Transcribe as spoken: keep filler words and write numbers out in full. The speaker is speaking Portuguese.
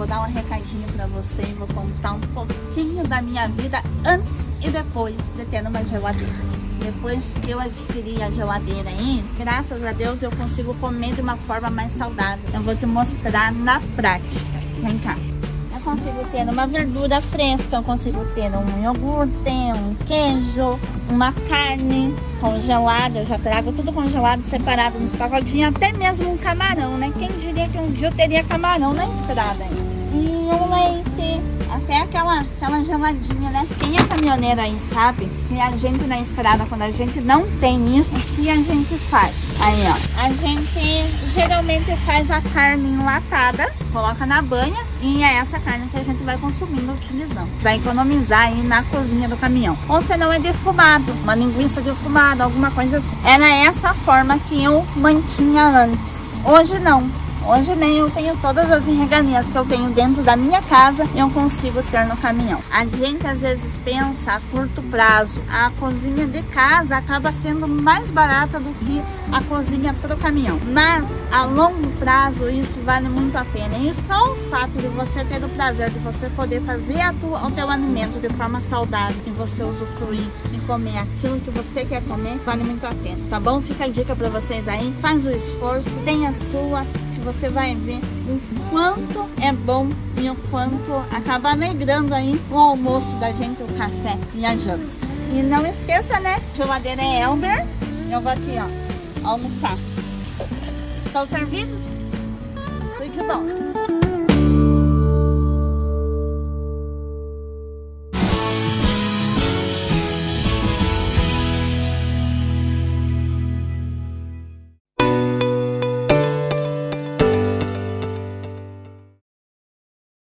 dar um recadinho pra você e vou contar um pouquinho da minha vida antes e depois de ter uma geladeira. Depois que eu adquiri a geladeira aí, graças a Deus eu consigo comer de uma forma mais saudável. Eu vou te mostrar na prática. Vem cá. Eu consigo ter uma verdura fresca, eu consigo ter um iogurte, um queijo, uma carne congelada. Eu já trago tudo congelado, separado nos pacotinhos, até mesmo um camarão, né? Quem diria que um dia eu teria camarão na estrada aí? E um leite, até aquela, aquela geladinha, né? Quem é caminhoneiro aí sabe que a gente na estrada, quando a gente não tem isso, o que a gente faz? Aí, ó, a gente geralmente faz a carne enlatada, coloca na banha e é essa carne que a gente vai consumindo, utilizando. Vai economizar aí na cozinha do caminhão. Ou se não é defumado, uma linguiça defumada, alguma coisa assim. Era essa forma que eu mantinha antes. Hoje não. Hoje nem eu tenho todas as regalias que eu tenho dentro da minha casa e eu consigo ter no caminhão. A gente às vezes pensa a curto prazo, a cozinha de casa acaba sendo mais barata do que a cozinha para o caminhão. Mas a longo prazo isso vale muito a pena. E só o fato de você ter o prazer de você poder fazer a tua, o teu alimento de forma saudável e você usufruir e comer aquilo que você quer comer, vale muito a pena, tá bom? Fica a dica para vocês aí, faz o esforço, tem a sua, você vai ver o quanto é bom e o quanto acaba alegrando aí o almoço da gente, o café e a janta. E não esqueça, né? Geladeira é Elber. Eu vou aqui, ó, almoçar. Estão servidos? Tudo bom.